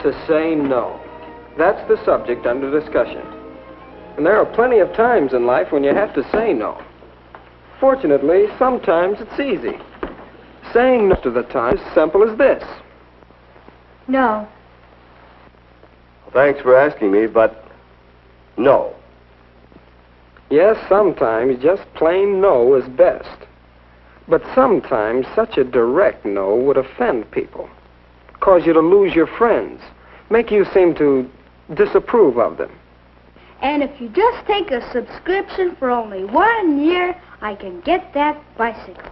to say no. That's the subject under discussion. And there are plenty of times in life when you have to say no. Fortunately, sometimes it's easy. Saying no to the time is simple as this. No. Well, thanks for asking me, but no. Yes, sometimes just plain no is best. But sometimes such a direct no would offend people, cause you to lose your friends, make you seem to disapprove of them. And if you just take a subscription for only 1 year, I can get that bicycle.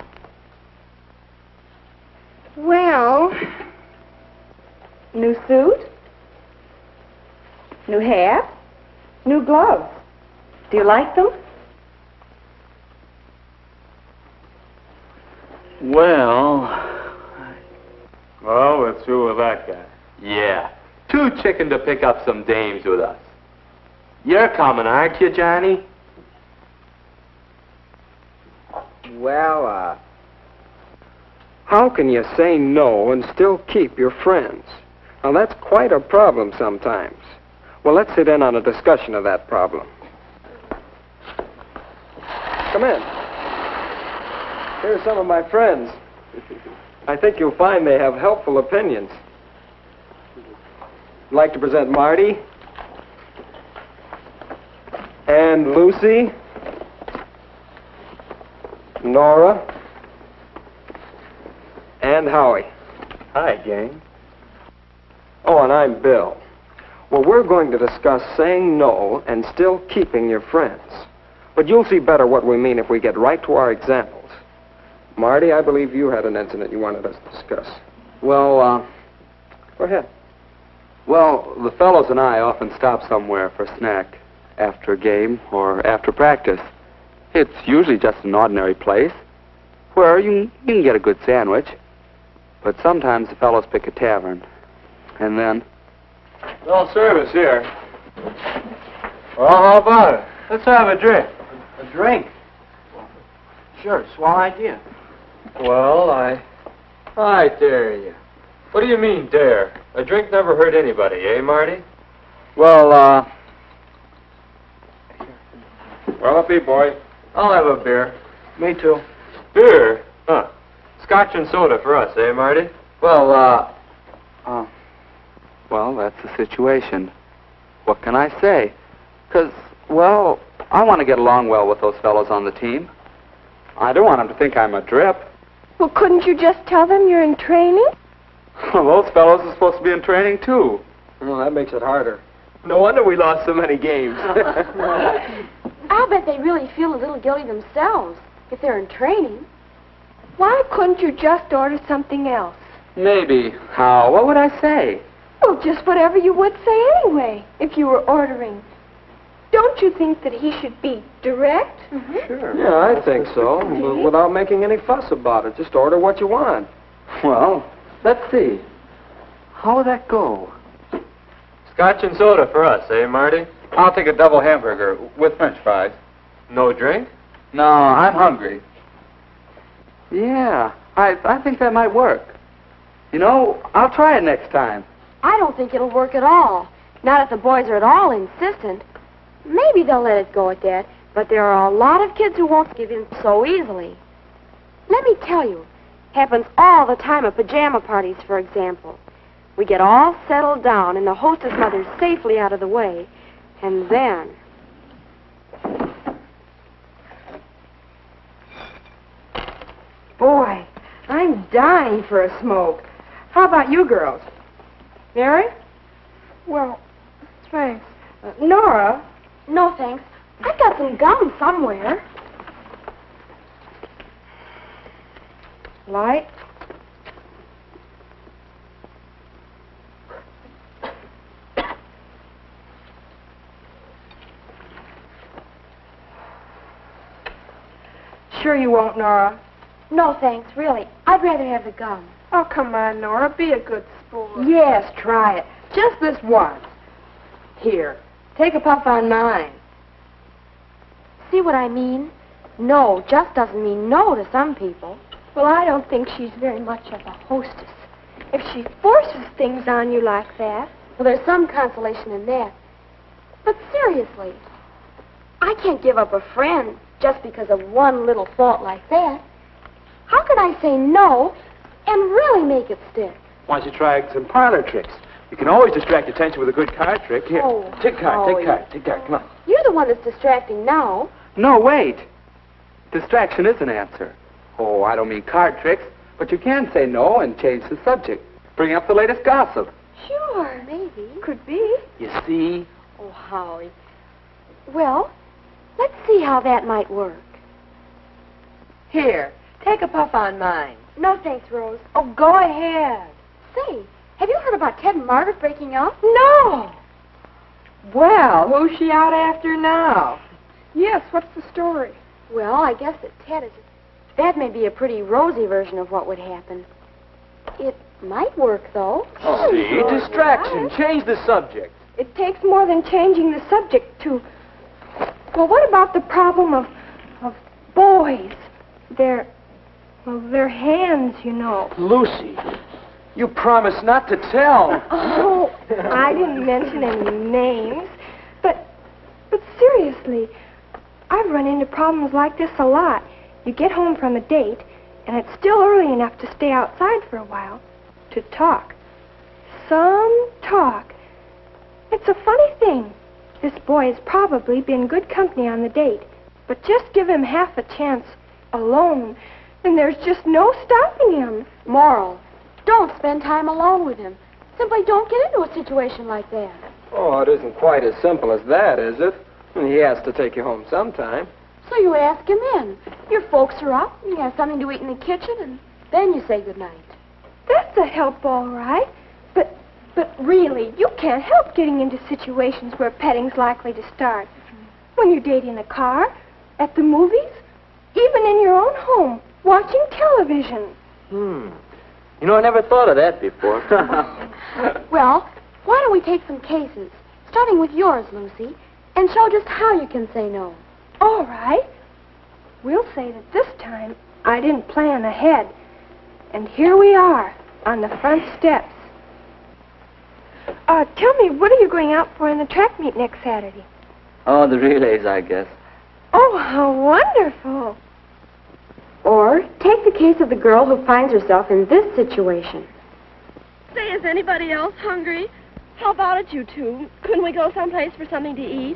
Well, new suit, new hat, new gloves. Do you like them? Well, we're through with that guy. Yeah. Too chicken to pick up some dames with us. You're coming, aren't you, Johnny? Well, how can you say no and still keep your friends? Now, that's quite a problem sometimes. Well, let's sit in on a discussion of that problem. Come in. Here's some of my friends. I think you'll find they have helpful opinions. I'd like to present Marty and Lucy, Nora, and Howie. Hi, gang. Oh, and I'm Bill. Well, we're going to discuss saying no and still keeping your friends. But you'll see better what we mean if we get right to our examples. Marty, I believe you had an incident you wanted us to discuss. Well, Go ahead. well, the fellows and I often stop somewhere for a snack after a game or after practice. It's usually just an ordinary place where you can get a good sandwich. But sometimes the fellows pick a tavern. And then... No service here. Well, how about it? Let's have a drink. A drink? Sure, swell idea. Well, I dare you. What do you mean, dare? A drink never hurt anybody, eh, Marty? Well, Well, up, boy. I'll have a beer. Me too. Beer? Huh. Scotch and soda for us, eh, Marty? well, that's the situation. What can I say? 'Cause, well, I want to get along well with those fellows on the team. I don't want them to think I'm a drip. Well, couldn't you just tell them you're in training? Well, those fellows are supposed to be in training, too. Well, that makes it harder. No wonder we lost so many games. I'll bet they really feel a little guilty themselves if they're in training. Why couldn't you just order something else? Maybe. How? What would I say? Well, just whatever you would say anyway, if you were ordering. Don't you think that he should be direct? Sure. Yeah, I think so. Okay. Without making any fuss about it. Just order what you want. Well, let's see. How would that go? Scotch and soda for us, eh, Marty? I'll take a double hamburger with French fries. No drink? No, I'm hungry. Yeah, I think that might work. You know, I'll try it next time. I don't think it'll work at all. Not if the boys are at all insistent. Maybe they'll let it go at that, but there are a lot of kids who won't give in so easily. Let me tell you, happens all the time at pajama parties, for example. We get all settled down and the hostess mother's safely out of the way, and then... Boy, I'm dying for a smoke. How about you girls? Mary? Well, thanks. Nora? No, thanks. I got some gum somewhere. Light? Sure you won't, Nora? No, thanks, really. I'd rather have the gum. Oh, come on, Nora. Be a good sport. Yes, try it. Just this once. Here, take a puff on mine. See what I mean? No just doesn't mean no to some people. Well, I don't think she's very much of a hostess. If she forces things on you like that. Well, there's some consolation in that. But seriously, I can't give up a friend just because of one little fault like that. How could I say no and really make it stick? Why don't you try some parlor tricks? You can always distract attention with a good card trick. Here, Oh, take card, Howie. take card, take card. Come on. You're the one that's distracting now. No, wait. Distraction is an answer. Oh, I don't mean card tricks, but you can say no and change the subject. Bring up the latest gossip. Sure, maybe. Could be. You see? Oh, Howie. Well, let's see how that might work. Here, take a puff on mine. No, thanks, Rose. Oh, go ahead. Say, have you heard about Ted and Margaret breaking up? No. Well, who's she out after now? Yes, what's the story? Well, I guess that Ted is... That may be a pretty rosy version of what would happen. It might work, though. See, distraction. Change the subject. It takes more than changing the subject to... Well, what about the problem of boys? Their hands, you know. Lucy, you promised not to tell. Oh, I didn't mention any names. But seriously, I've run into problems like this a lot. You get home from a date, and it's still early enough to stay outside for a while to talk. Some talk. It's a funny thing. This boy has probably been good company on the date, but just give him half a chance alone, and there's just no stopping him. Moral, don't spend time alone with him. Simply don't get into a situation like that. Oh, it isn't quite as simple as that, is it? He has to take you home sometime. So you ask him in. Your folks are up, and you have something to eat in the kitchen, and then you say goodnight. That's a help, all right. But really, you can't help getting into situations where petting's likely to start. When you date in a car, at the movies, even in your own home, watching television. You know, I never thought of that before. Well, why don't we take some cases, starting with yours, Lucy, and show just how you can say no. All right. We'll say that this time I didn't plan ahead. And here we are, on the front steps. Tell me, what are you going out for in the track meet next Saturday? Oh, the relays, I guess. Oh, how wonderful. Or take the case of the girl who finds herself in this situation. Say, is anybody else hungry? How about it, you two? Couldn't we go someplace for something to eat?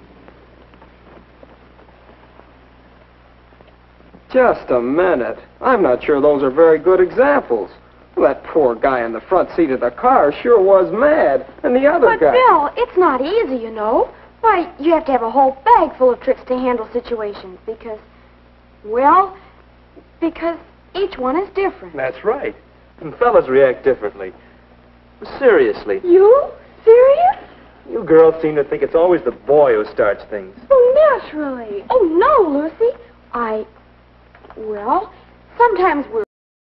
Just a minute. I'm not sure those are very good examples. That poor guy in the front seat of the car sure was mad. And the other But, guy... Bill, it's not easy, you know. Why, you have to have a whole bag full of tricks to handle situations because each one is different. That's right. And fellas react differently. Seriously, You? Serious? you girls seem to think it's always the boy who starts things. Oh, naturally. Oh, no, Lucy. Sometimes we're...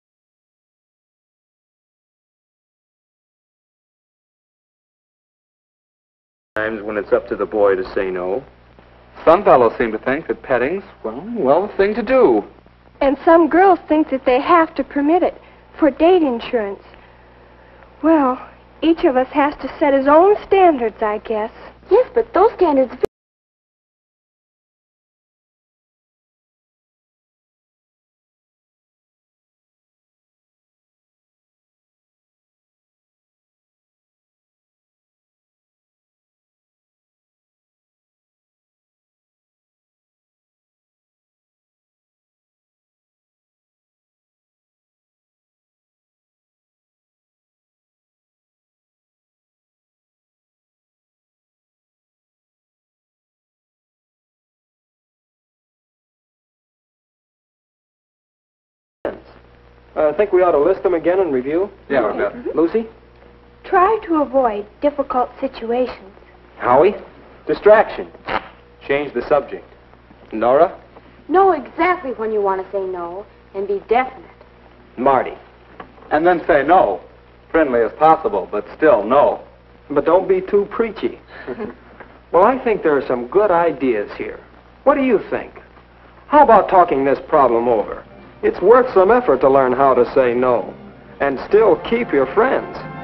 Times when it's up to the boy to say no. Some fellows seem to think that petting's, well, the thing to do. And some girls think that they have to permit it for date insurance. Well, each of us has to set his own standards, I guess. Yes, but those standards... I think we ought to list them again and review. Yeah, we're good. Lucy? Try to avoid difficult situations. Howie? Distraction. Change the subject. Nora? Know exactly when you want to say no and be definite. Marty? And then say no. Friendly as possible, but still no. But don't be too preachy. Well, I think there are some good ideas here. What do you think? How about talking this problem over? It's worth some effort to learn how to say no and still keep your friends.